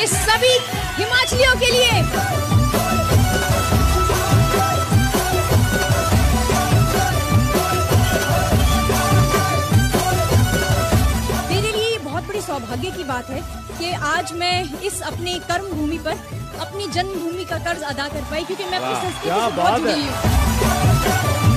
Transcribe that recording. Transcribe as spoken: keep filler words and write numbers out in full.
ये सभी हिमाचलियों के लिए। मेरे लिए ये बहुत बड़ी सौभाग्य की बात है कि आज मैं इस अपनी कर्म भूमि पर अपनी जन्मभूमि का कर्ज अदा कर पाई, क्योंकि मैं अपनी संस्कृति से बहुत जुड़ी हूँ।